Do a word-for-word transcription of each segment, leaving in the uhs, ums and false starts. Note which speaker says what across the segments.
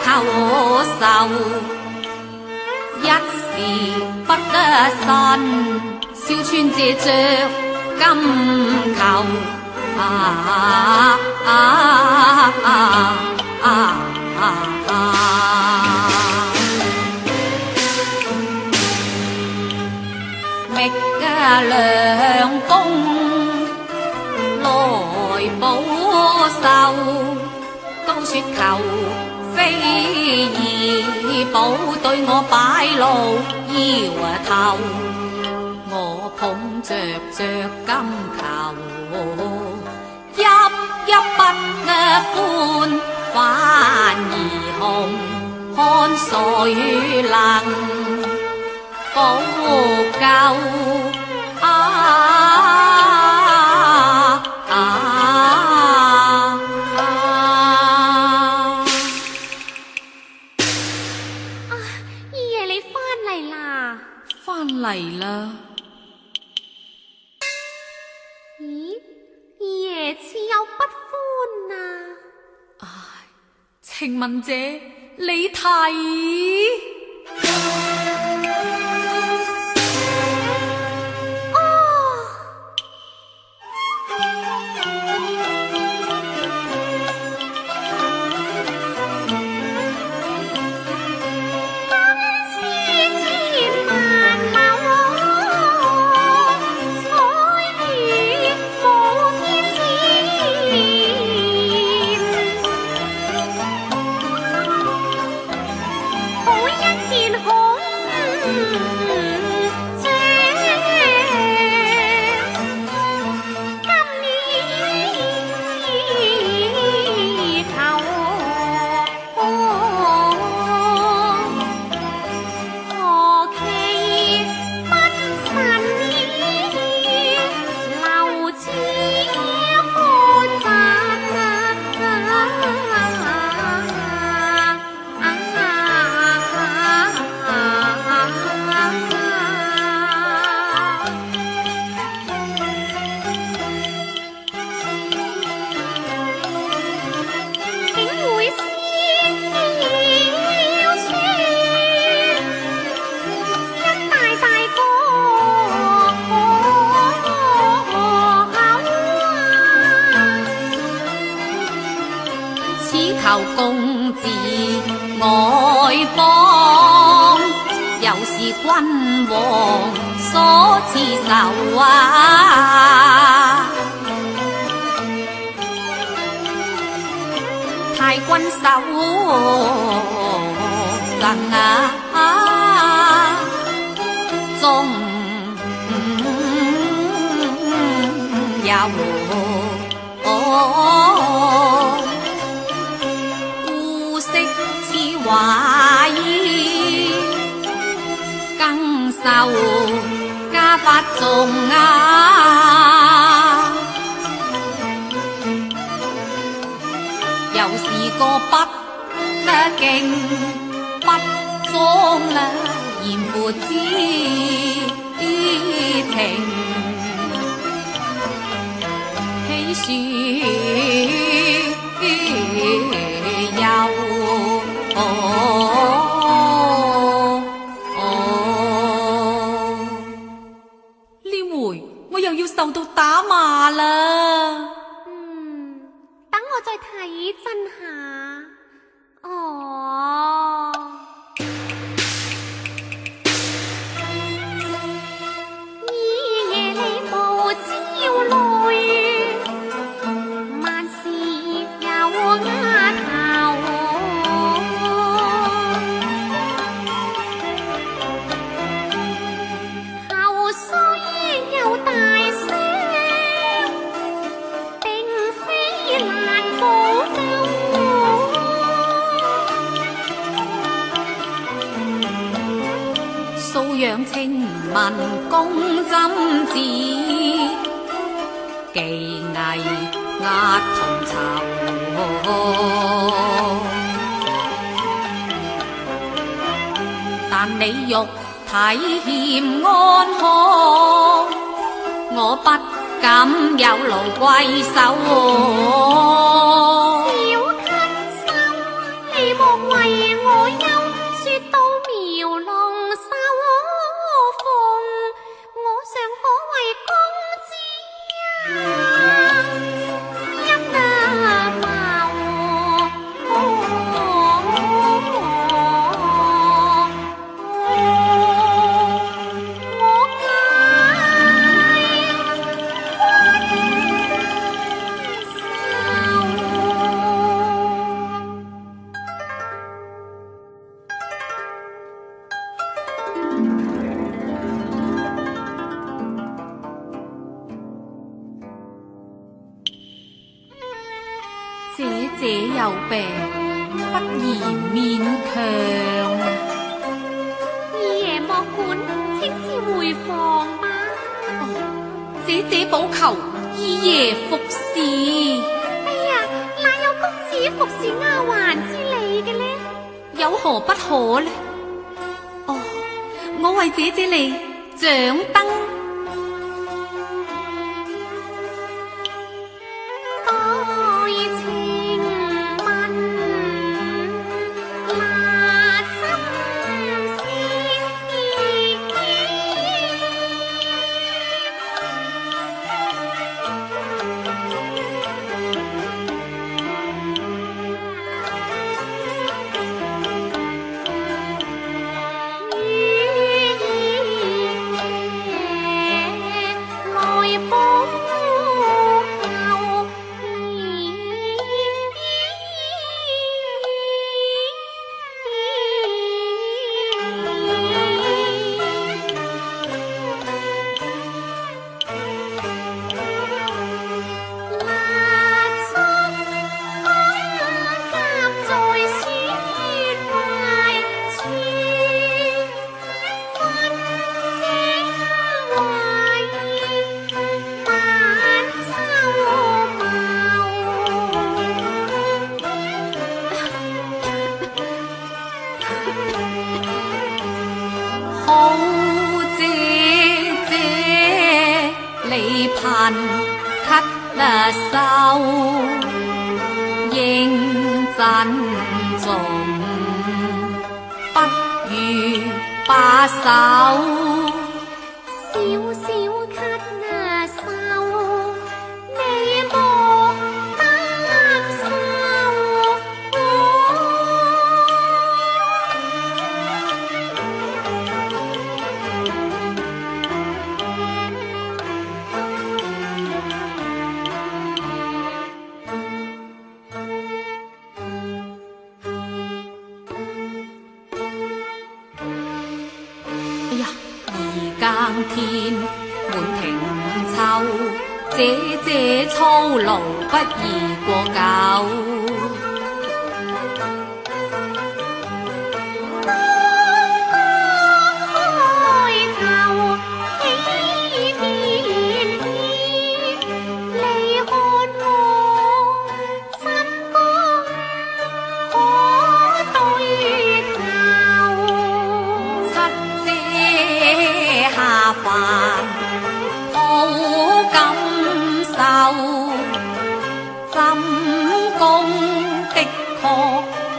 Speaker 1: 求仇，一時不得伸，笑穿這着金球。啊啊啊啊啊啊！覓良公來報仇，都說求非義，保對我擺路搖頭。我捧着着金球，泣泣不歡，反而紅，看誰能補救啊啊啊！
Speaker 2: 二爺你返嚟啦？
Speaker 1: 返嚟啦。
Speaker 2: 咦，二爺似有不歡啊？
Speaker 1: 唉，請問姐你睇？求公子外邦，又是君王所賜仇啊！太君手贈啊，終有。華衣更受家法重啊，又是個不敬不忠啦，嚴父之情，喜說又。哦哦，呢回我又要受到打罵啦。
Speaker 2: 嗯，等我再睇真下。哦，二爺你無焦慮，萬事有押頭。素養清文公針子，技藝壓同酬。但你欲體謙安康，我不敢有勞貴手。 小咳嗽，你莫為
Speaker 1: 姐姐有病，不宜勉強。
Speaker 2: 二爺莫管，請自回房吧。
Speaker 1: 哦，姐姐保求二爺服侍。
Speaker 2: 哎呀，哪有公子服侍丫鬟之理嘅呢？
Speaker 1: 有何不可呢？哦，我為姐姐你掌燈。 好姐姐，你貧咳啊嗽，應珍重，不如把手。
Speaker 2: 少少咳啊嗽，你莫擔愁。
Speaker 1: 哎呀，二更天滿庭秋，姐姐操勞不宜過久。好感受，針功的確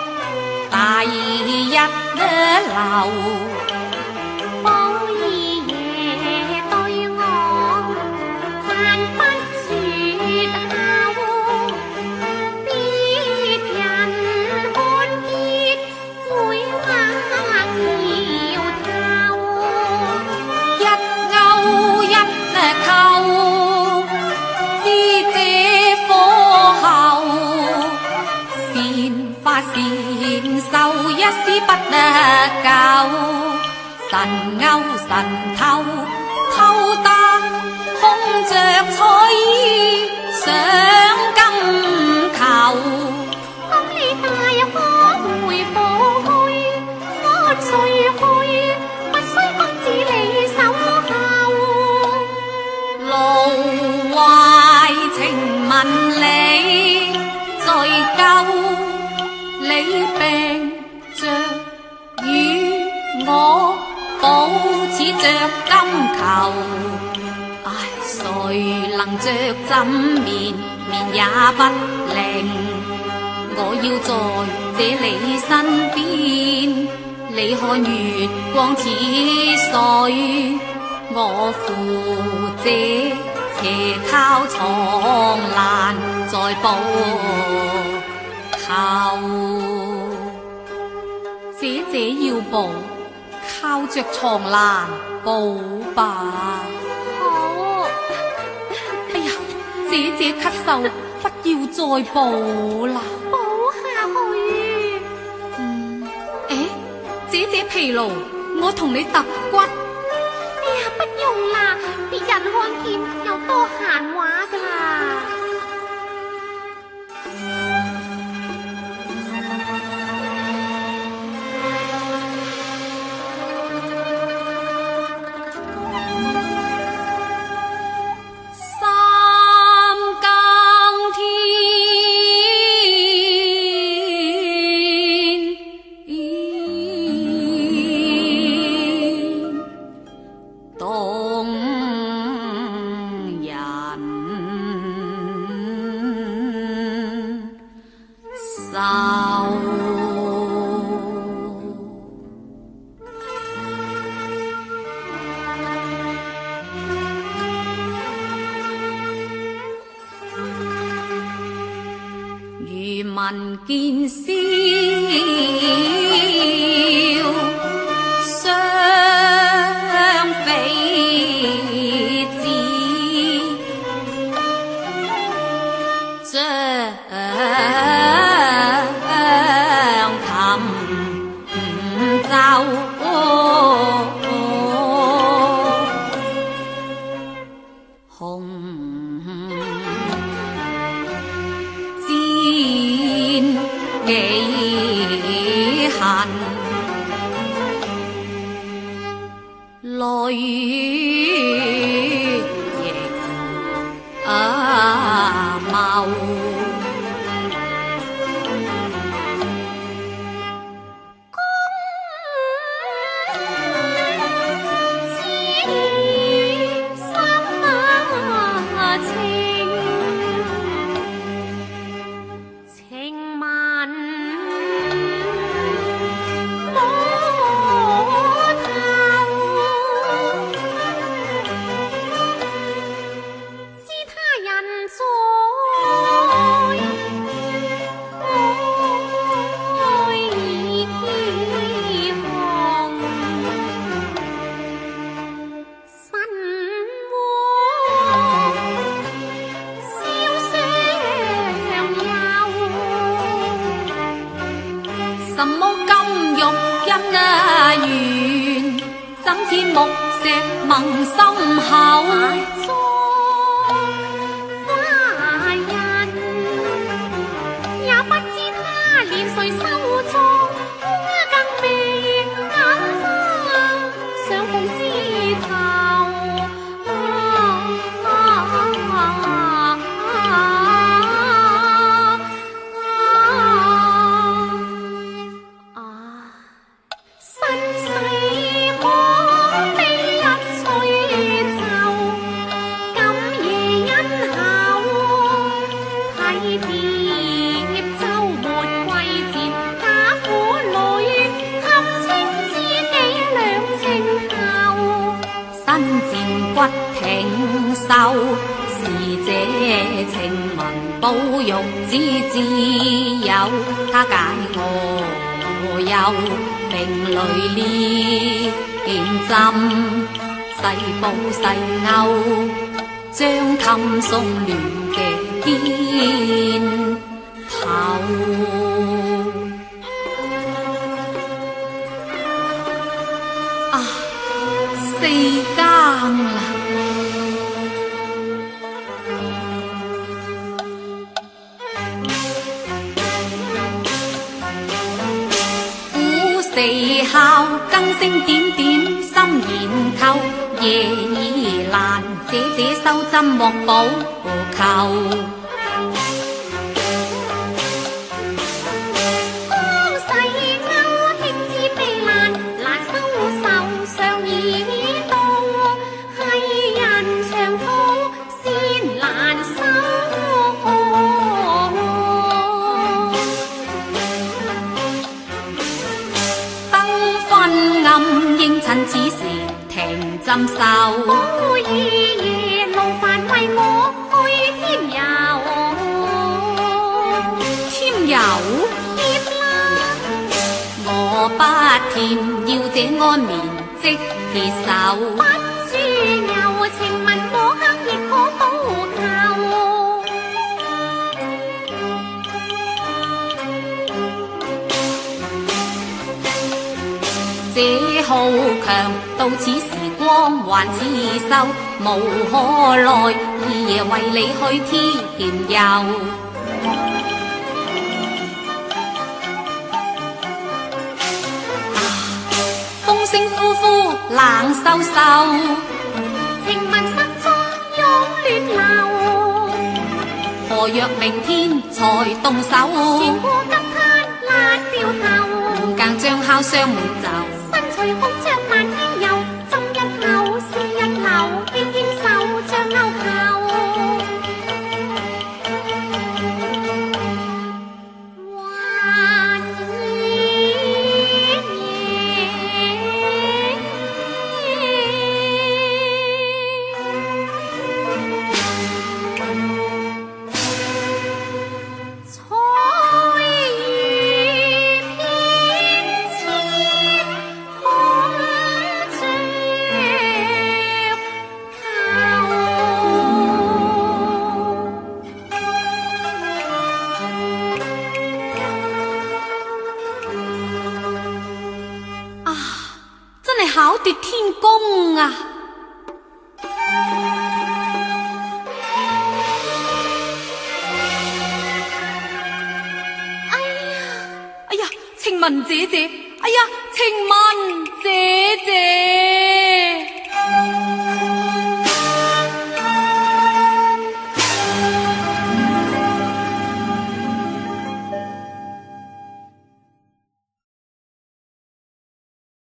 Speaker 1: 第一流。
Speaker 2: 寶二爺對我讚不絕口，別人看見會呃搖頭。
Speaker 1: 一勾一扣，知這火候，善發善受一絲不夠，神勾神偷，偷得空着彩衣上金球。
Speaker 2: 當你大可回房去，安睡去，不須公子你守候。
Speaker 1: 路壞情問你在救，你病着與我保持着金球。唉，誰能着枕眠，眠也不寧。我要在這你身邊，你看月光似水，我扶這斜靠床欄在補求。姐姐要補，靠着床欄補吧。
Speaker 2: 好，
Speaker 1: 哎呀，姐姐咳嗽，不要再補啦。
Speaker 2: 補下去。
Speaker 1: 嗯，誒，姐姐疲勞，我同你揼骨。
Speaker 2: 哎呀，不用啦，別人看見又多閒話㗎啦。
Speaker 1: 動人心。如聞見笑，雙飛枝，將琴奏。幾恨淚亦茂，什麼金玉姻啊緣，怎似木石萌心口。
Speaker 2: 花人也不知他年歲收咗，更未敢相逢枝頭。
Speaker 1: 骨挺秀，是這情文保育之自由。他解我憂，並淚連針，細布細勾，將襟送亂這肩頭。啊，四更啦！四孝更聲點點心研扣，夜已難，姐姐收針莫補求。應趁此時停針繡，
Speaker 2: 可以夜路煩為我去添油。
Speaker 1: 添油？
Speaker 2: 添啦！
Speaker 1: 我不添，要這安眠即結手。
Speaker 2: 不住柔情文我刻亦可補求。這好強，到此時光還似秀，無可奈，二爺為你去添油。啊，風聲呼呼冷颼颼， 情文失蹤湧亂流。
Speaker 1: 何若明天才動手？
Speaker 2: 船過急灘辣掉頭，
Speaker 1: 換更將烤雙滿袖。
Speaker 2: 隨紅着漫天遊，浸一後是
Speaker 1: 嘅天公啊！哎呀，哎呀，晴雯姐姐，哎呀，晴雯姐姐。